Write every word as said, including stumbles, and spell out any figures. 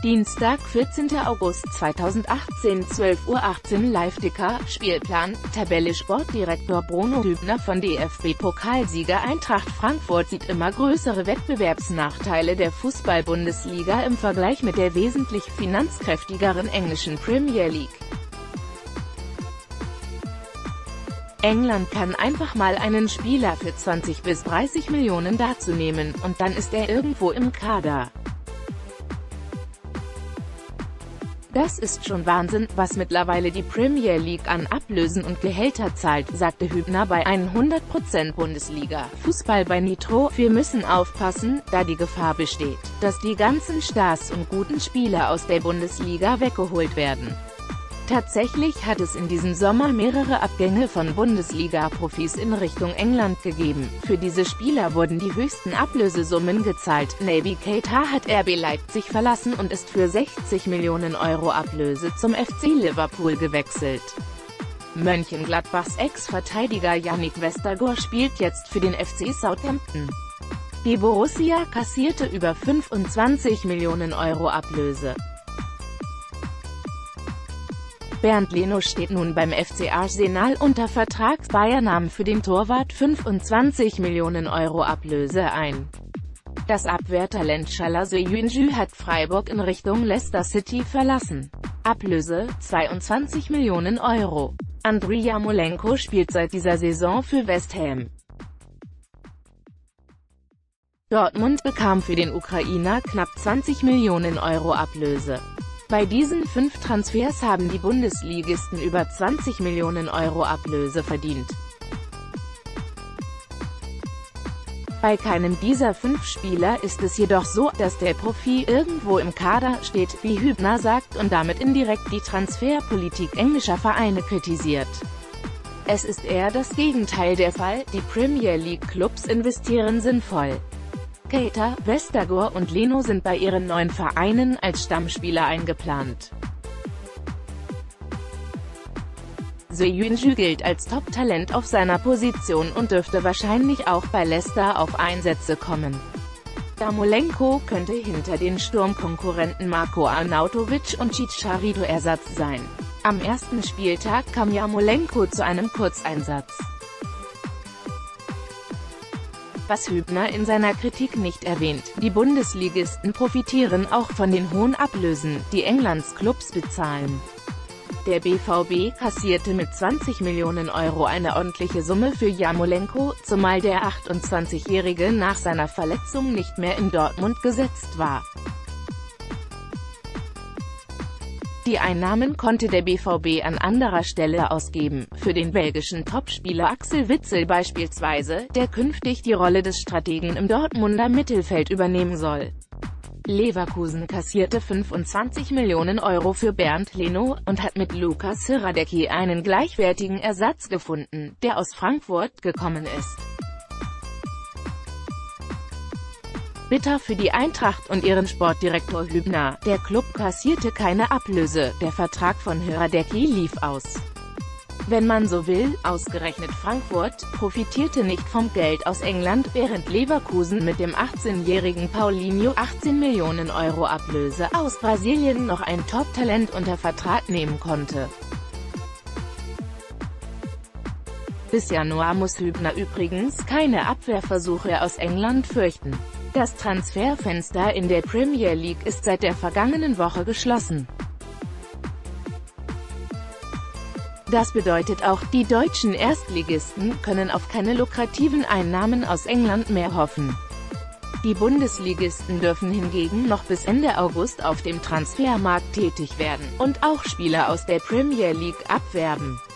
Dienstag, vierzehnter August zweitausendachtzehn, zwölf Uhr achtzehn Live-Ticker, Spielplan, Tabelle. Sportdirektor Bruno Hübner von DFB-Pokalsieger Eintracht Frankfurt sieht immer größere Wettbewerbsnachteile der Fußball-Bundesliga im Vergleich mit der wesentlich finanzkräftigeren englischen Premier League. England kann einfach mal einen Spieler für zwanzig bis dreißig Millionen dazunehmen, und dann ist er irgendwo im Kader. Das ist schon Wahnsinn, was mittlerweile die Premier League an Ablösen und Gehälter zahlt, sagte Hübner bei hundert Prozent Bundesliga Fußball bei Nitro. Wir müssen aufpassen, da die Gefahr besteht, dass die ganzen Stars und guten Spieler aus der Bundesliga weggeholt werden. Tatsächlich hat es in diesem Sommer mehrere Abgänge von Bundesliga-Profis in Richtung England gegeben. Für diese Spieler wurden die höchsten Ablösesummen gezahlt. Naby Keita hat R B Leipzig verlassen und ist für sechzig Millionen Euro Ablöse zum F C Liverpool gewechselt. Mönchengladbachs Ex-Verteidiger Yannick Westergaard spielt jetzt für den F C Southampton. Die Borussia kassierte über fünfundzwanzig Millionen Euro Ablöse. Bernd Leno steht nun beim F C Arsenal unter Vertrag. Bayern nahm für den Torwart fünfundzwanzig Millionen Euro Ablöse ein. Das Abwehrtalent Salah Soyuncu hat Freiburg in Richtung Leicester City verlassen. Ablöse zweiundzwanzig Millionen Euro. Andriy Yarmolenko spielt seit dieser Saison für West Ham. Dortmund bekam für den Ukrainer knapp zwanzig Millionen Euro Ablöse. Bei diesen fünf Transfers haben die Bundesligisten über zwanzig Millionen Euro Ablöse verdient. Bei keinem dieser fünf Spieler ist es jedoch so, dass der Profi irgendwo im Kader steht, wie Hübner sagt, und damit indirekt die Transferpolitik englischer Vereine kritisiert. Es ist eher das Gegenteil der Fall, die Premier League-Clubs investieren sinnvoll. Keita, Westergaard und Leno sind bei ihren neuen Vereinen als Stammspieler eingeplant. Soyuncu gilt als Top-Talent auf seiner Position und dürfte wahrscheinlich auch bei Leicester auf Einsätze kommen. Yarmolenko könnte hinter den Sturmkonkurrenten Marko Arnautovic und Chicharito Ersatz sein. Am ersten Spieltag kam Yarmolenko zu einem Kurzeinsatz. Was Hübner in seiner Kritik nicht erwähnt: Die Bundesligisten profitieren auch von den hohen Ablösen, die Englands Clubs bezahlen. Der B V B kassierte mit zwanzig Millionen Euro eine ordentliche Summe für Yarmolenko, zumal der achtundzwanzigjährige nach seiner Verletzung nicht mehr in Dortmund gesetzt war. Die Einnahmen konnte der B V B an anderer Stelle ausgeben, für den belgischen Topspieler Axel Witsel beispielsweise, der künftig die Rolle des Strategen im Dortmunder Mittelfeld übernehmen soll. Leverkusen kassierte fünfundzwanzig Millionen Euro für Bernd Leno und hat mit Lukas Hradecky einen gleichwertigen Ersatz gefunden, der aus Frankfurt gekommen ist. Bitter für die Eintracht und ihren Sportdirektor Hübner: Der Klub kassierte keine Ablöse, der Vertrag von Hradecky lief aus. Wenn man so will, ausgerechnet Frankfurt profitierte nicht vom Geld aus England, während Leverkusen mit dem achtzehnjährigen Paulinho achtzehn Millionen Euro Ablöse aus Brasilien noch ein Top-Talent unter Vertrag nehmen konnte. Bis Januar muss Hübner übrigens keine Abwehrversuche aus England fürchten. Das Transferfenster in der Premier League ist seit der vergangenen Woche geschlossen. Das bedeutet auch, die deutschen Erstligisten können auf keine lukrativen Einnahmen aus England mehr hoffen. Die Bundesligisten dürfen hingegen noch bis Ende August auf dem Transfermarkt tätig werden und auch Spieler aus der Premier League abwerben.